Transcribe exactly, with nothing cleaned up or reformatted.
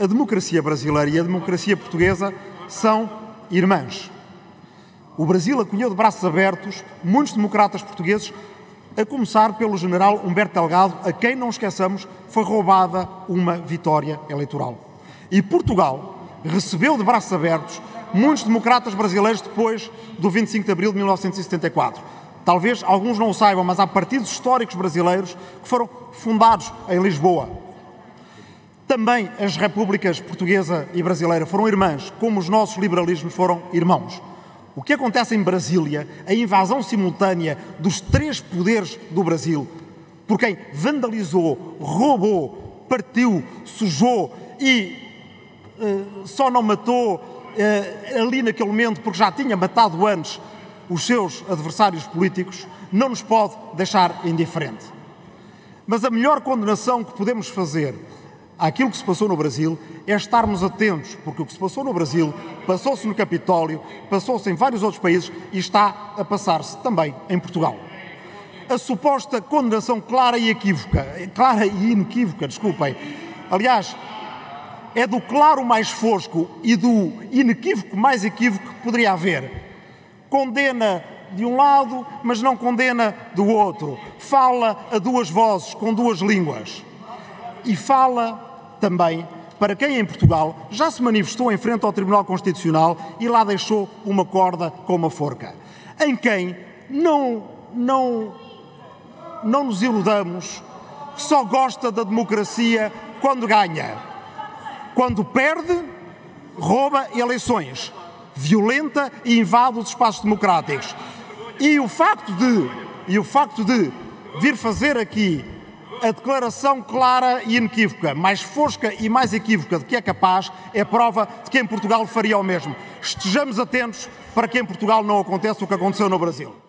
A democracia brasileira e a democracia portuguesa são irmãs. O Brasil acolheu de braços abertos muitos democratas portugueses, a começar pelo general Humberto Delgado, a quem, não esqueçamos, foi roubada uma vitória eleitoral. E Portugal recebeu de braços abertos muitos democratas brasileiros depois do vinte e cinco de abril de mil novecentos e setenta e quatro. Talvez alguns não o saibam, mas há partidos históricos brasileiros que foram fundados em Lisboa. Também as repúblicas portuguesa e brasileira foram irmãs, como os nossos liberalismos foram irmãos. O que acontece em Brasília, a invasão simultânea dos três poderes do Brasil, por quem vandalizou, roubou, partiu, sujou e uh, só não matou uh, ali naquele momento porque já tinha matado antes os seus adversários políticos, não nos pode deixar indiferente. Mas a melhor condenação que podemos fazer àquilo que se passou no Brasil é estarmos atentos, porque o que se passou no Brasil passou-se no Capitólio, passou-se em vários outros países e está a passar-se também em Portugal. A suposta condenação clara e equívoca, clara e inequívoca, desculpem, aliás, é do claro mais fosco e do inequívoco mais equívoco que poderia haver. Condena de um lado, mas não condena do outro. Fala a duas vozes, com duas línguas. E fala também para quem em Portugal já se manifestou em frente ao Tribunal Constitucional e lá deixou uma corda com uma forca. Em quem não, não, não nos iludamos, só gosta da democracia quando ganha. Quando perde, rouba eleições, violenta e invade os espaços democráticos. E o facto de, e o facto de vir fazer aqui a declaração clara e inequívoca, mais fosca e mais equívoca de que é capaz, é prova de que em Portugal faria o mesmo. Estejamos atentos para que em Portugal não aconteça o que aconteceu no Brasil.